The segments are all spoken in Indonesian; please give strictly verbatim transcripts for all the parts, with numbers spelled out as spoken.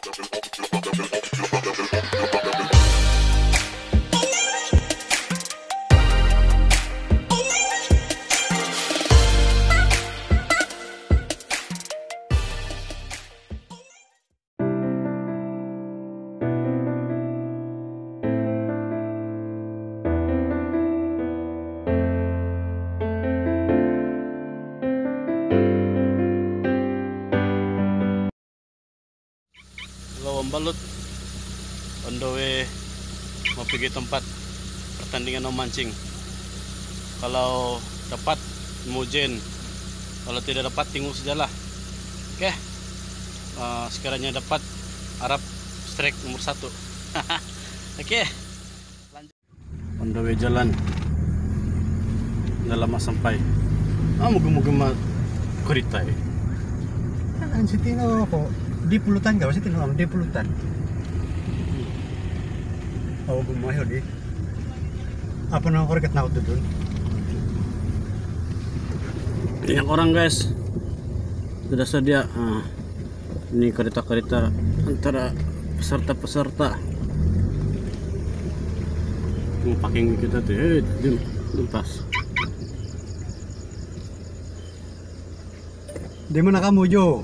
Balut on the way mau pergi tempat pertandingan memancing. Kalau dapat mujen, kalau tidak dapat tunggu sajalah. Oke, uh, sekiranya dapat Arab strike nomor satu. Oke, lanjut. On the way jalan, udah lama sampai. Ah, moga-moga kereta. Kan ang sitino kok di pulutan gak sih tino di pulutan. Oh, gumayo di. Apa nang korek naut dun? Banyak orang guys, sudah sedia. Nah, ini kereta-kereta antara peserta-peserta. Mau packing kita tuh, eh, lintas. Di mana kamu Jo?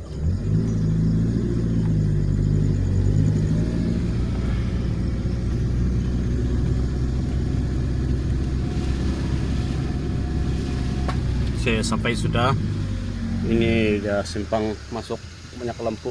Oke, sampai sudah. Ini udah simpang masuk, banyak lampu.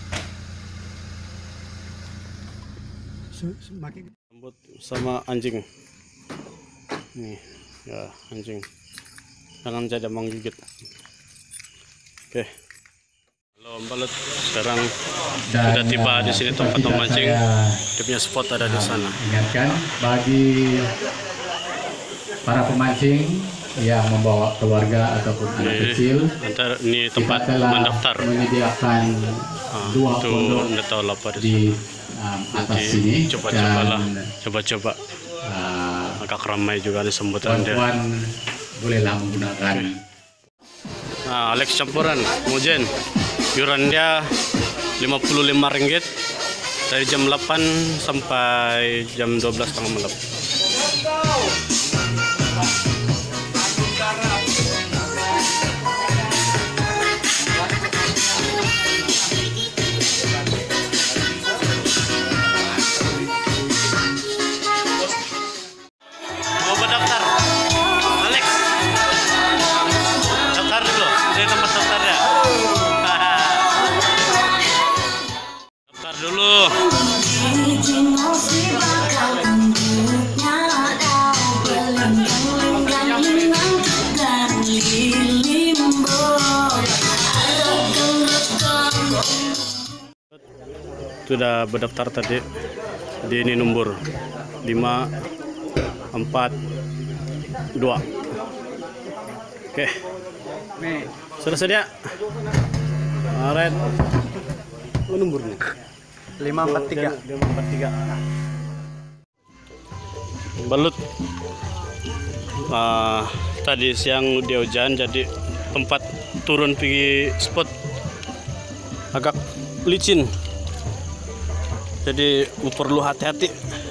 Semakin Rambut sama anjing. Nih, ya anjing. Jangan saja menggigit. Oke. Halo Balut, sekarang Dan, sudah tiba uh, di sini tempat memancing. Dia punya spot ada di sana. Ingatkan bagi para pemancing yang membawa keluarga ataupun anak kecil, Antar ini kita tempat telah mendaftar. menyediakan Ah, dua itu pondok nggak tahu apa di di sana. um, atas Nanti sini coba-coba lah, dan coba-coba. uh, Agak ramai juga nih sambutan dia. kawan-kawan bolehlah menggunakan. Nah, Alex campuran, mujen. Iuran dia lima puluh lima ringgit dari jam delapan sampai jam dua belas tengah malam. Mau berdaftar, Alex? Daftar dulu, ini tempat daftarnya. Daftar dulu. Sudah berdaftar tadi di ini nomor lima empat dua. Oke, sudah sedia. Alright, oh, nomornya lima empat tiga. lima empat tiga. Balut. Uh, tadi siang dia hujan, jadi tempat turun pergi spot agak licin, jadi perlu hati-hati.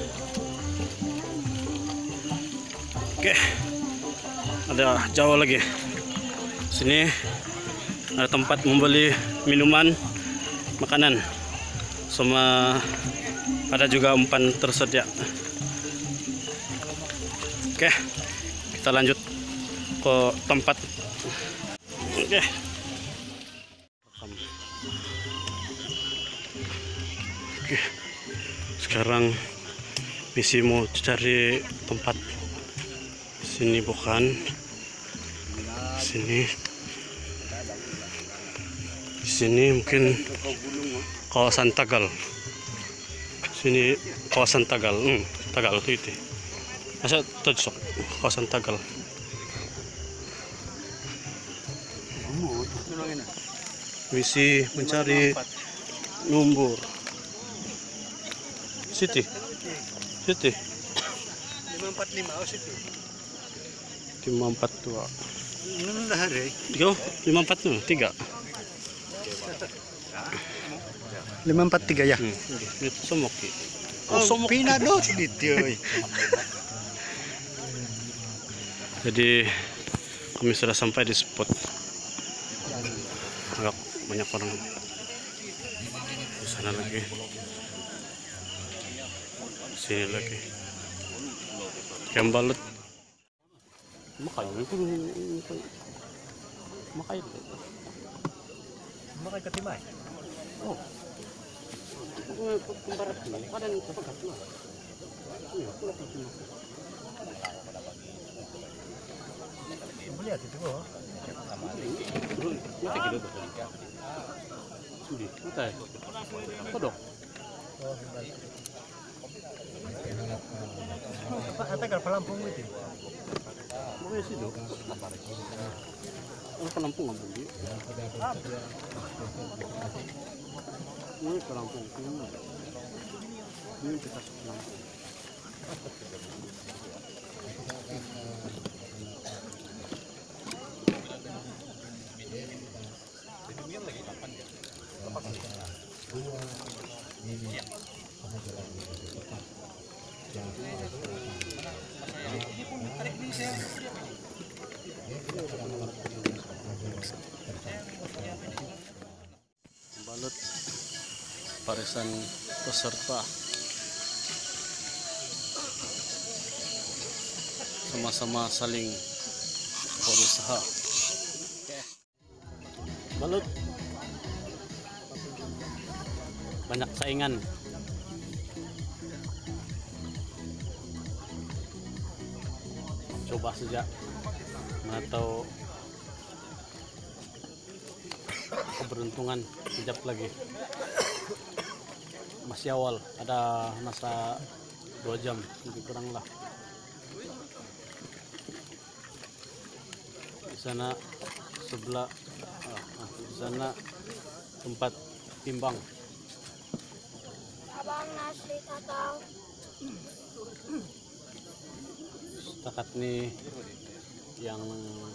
Oke, ada jauh lagi. Sini ada tempat membeli minuman, makanan, sama ada juga umpan tersedia. Oke, kita lanjut ke tempat. Oke. Oke, sekarang misi mau cari tempat. Sini bukan, sini, di sini mungkin kawasan Tagal. Sini kawasan Tagal, hmm, Tagal itu itu. Masa cocok kawasan Tagal. Misi mencari nomor. Siti, Siti. lima empat lima oh situ. lima empat dua. Ini hari. Tiga, lima empat tuh, tiga. lima empat tiga ya. Hmm. Itu Somoki. Oh, pinadot dito. Jadi kami sudah sampai di spot. Agak banyak orang di sana lagi, sini lagi. Kembalut. Makanya itu makanya Makay katimay. oh kumparat ini ada yang terpegat lah. Iya, aku lihat itu. Lihat itu oh. Mati gitu tuh. Sudi, mati. Kodok. Apa ate kar palampung itu? Mau sih dok. Mau pelampung nggak beli? Mau pelampung, ini kita pelampung. Balut barisan peserta sama-sama saling berusaha. Balut banyak saingan. Coba saja, mana tahu keberuntungan sekejap lagi. Masih awal, ada masa dua jam lebih kurang lah. Di sana sebelah, ah, di sana tempat timbang. Abang nasi tatau. Setakat nih yang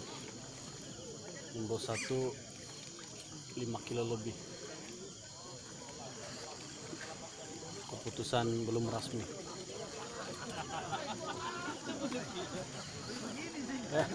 jumbo satu lima kilo lebih. Keputusan belum resmi. Eh.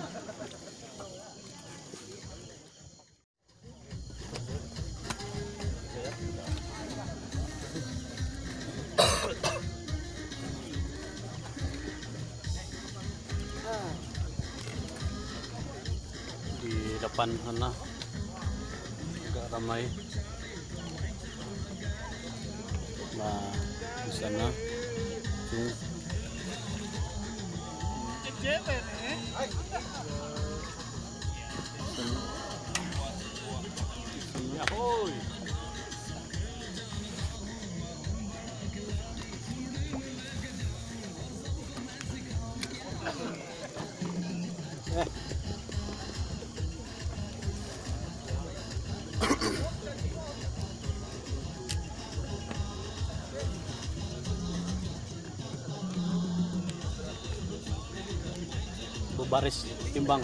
Di depan sana agak ramai. Nah, di sana tuh Yahoy. Eh. Baris timbang.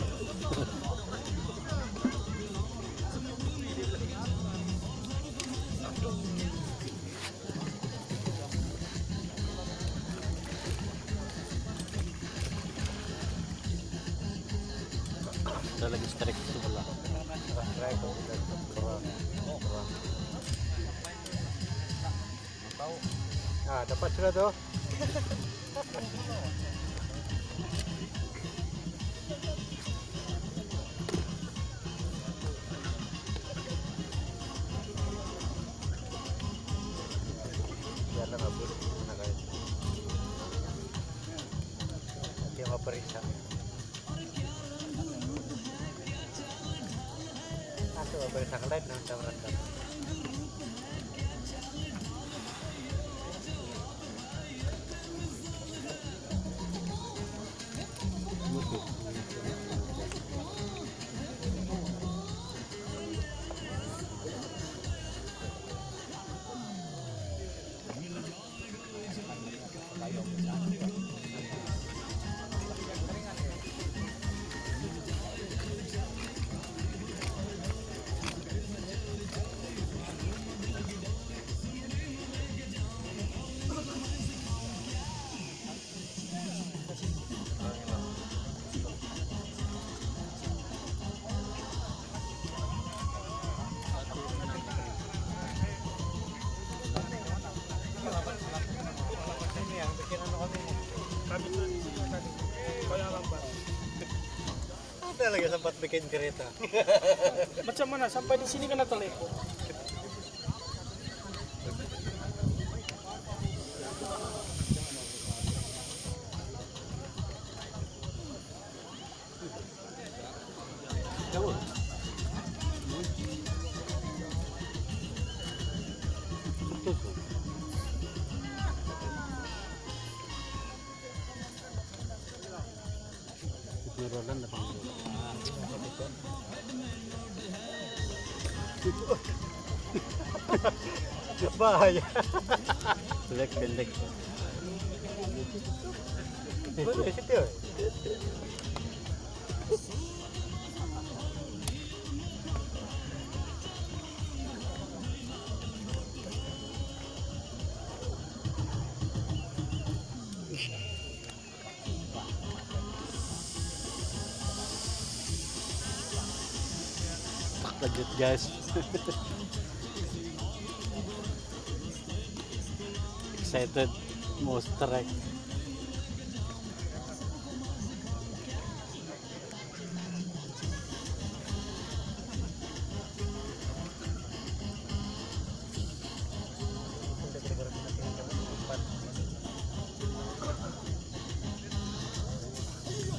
Ada lagi strike sebelah. Ah, dapat sudah tuh. Biarlah ngabur mana guys. Nanti mau periksa. Aku mau periksa live nanti merekam. mana lagi sempat bikin kereta? Macam mana sampai di sini kena telepon? Jauh. Rodan depan. Bahaya. Jelek pendek. Itu di situ. Ya? Lanjut guys. Excited mau strike.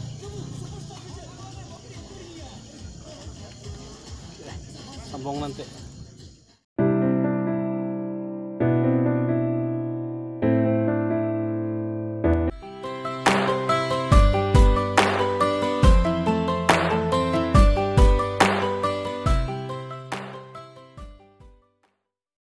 Sambung nanti.